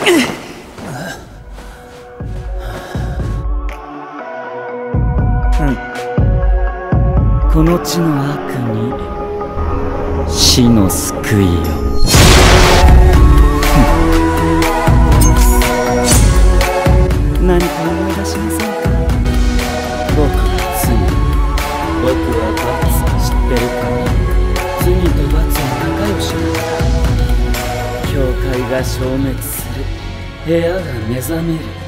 この地の悪に死の救いよ。何か思い出しませんか？僕は罪、僕は罰、知ってるか？罪と罰は仲良しだ。教会が消滅する、部屋が目覚める。